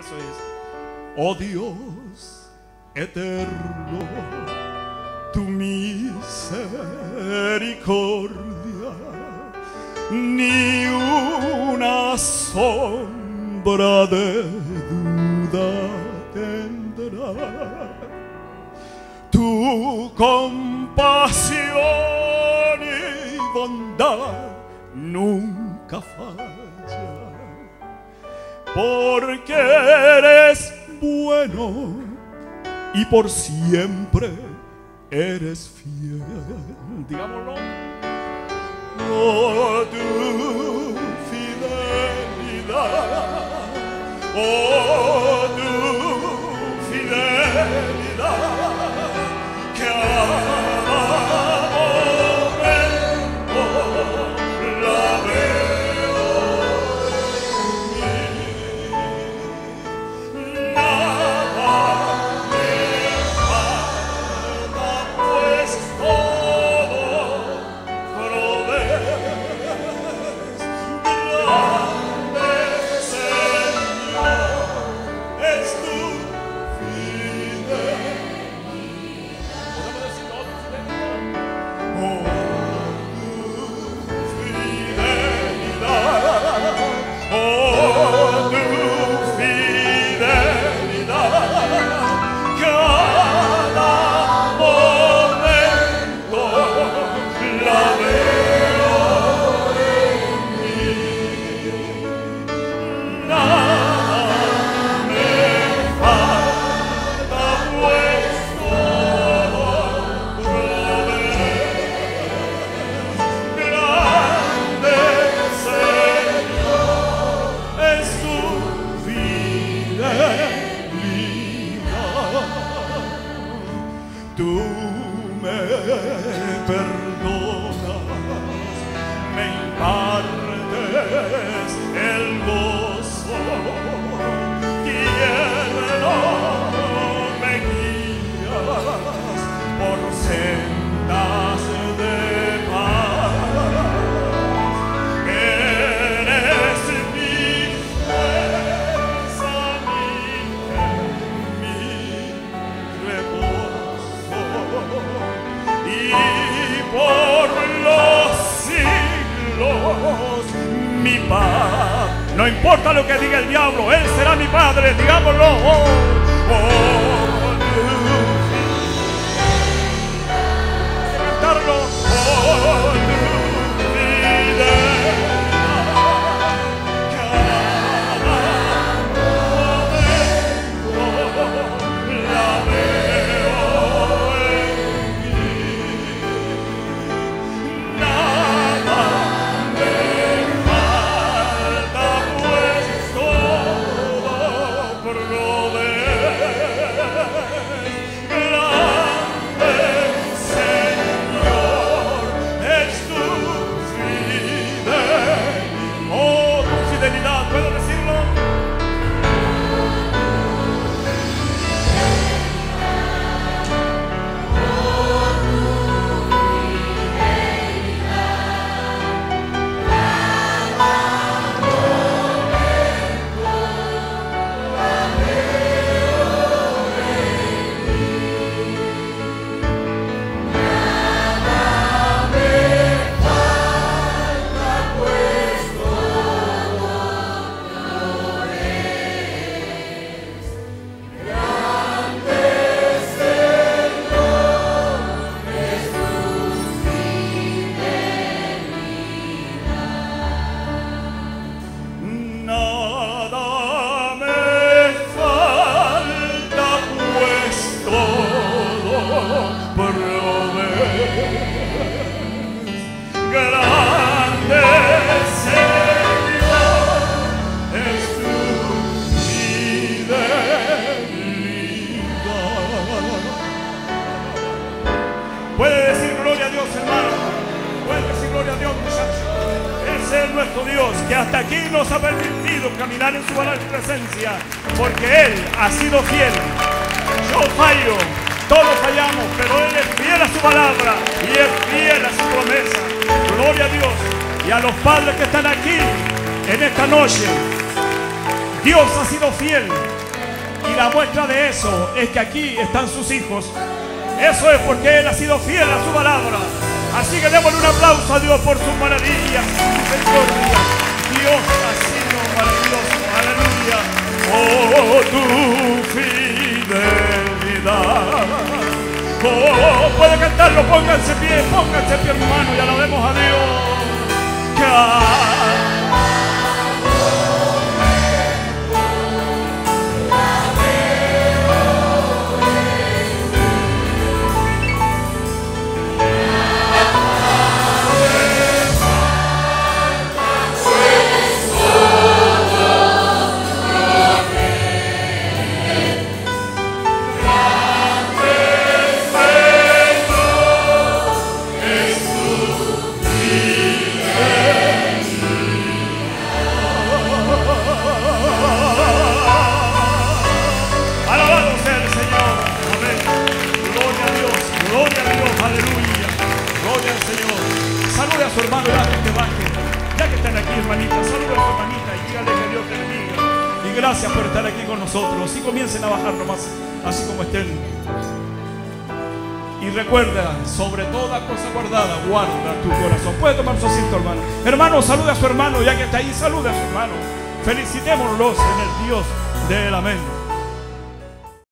Eso es. Oh Dios eterno, tu misericordia ni una sombra de duda tendrá. Tu compasión y bondad nunca falla, porque eres bueno y por siempre eres fiel. Digámoslo. Oh, tu fidelidad, oh, tu fidelidad, cada momento la veo en mí. Nada me falta, pues todo provees. Grande Señor es tu fidelidad. ¿Podemos decir todo? Oh, tu fidelidad, oh, tu fidelidad, cada momento la veo en mí. Nada me falta, pues todo provees. Grande Señor es tu fidelidad. Tú me perdonas, me impartes el gozo, tierno me guías por sendas de paz. Eres mi fuerza, mi reposo, y por los siglos mi paz. No importa lo que diga el diablo, Él será mi Padre, digámoslo. Oh, oh, cantarlo. Oh, tu fidelidad, cada momento la veo en mí. Nada me falta, pues todo provees. Grande Señor es tu fidelidad. Oh, tu fidelidad, ¿puedo decirlo? Nada me falta, pues todo provees. Grande Señor es tu fidelidad. Puede decir gloria a Dios, hermano. Puede decir gloria a Dios, muchachos. Ese es nuestro Dios, que hasta aquí nos ha permitido caminar en su presencia, porque Él ha sido fiel. Yo fallo, todos fallamos, pero Él es fiel a su palabra y es fiel a su promesa. Gloria a Dios. Y a los padres que están aquí en esta noche, Dios ha sido fiel. Y la muestra de eso es que aquí están sus hijos. Eso es porque Él ha sido fiel a su palabra. Así que démosle un aplauso a Dios por sus maravillas, su misericordia. Dios ha sido maravilloso. Aleluya. Oh, tu fidelidad. Oh, puede cantarlo. Pónganse pie, hermano, y alabemos a Dios. Su hermano, ya que están aquí, hermanita, saluda a su hermanita y dígale que Dios te bendiga. Y gracias por estar aquí con nosotros. Y comiencen a bajar nomás, así como estén. Y recuerda, sobre toda cosa guardada, guarda tu corazón. Puede tomar su asiento, hermano. Hermano, saluda a su hermano, ya que está ahí, saluda a su hermano. Felicitémoslos en el Dios del amén.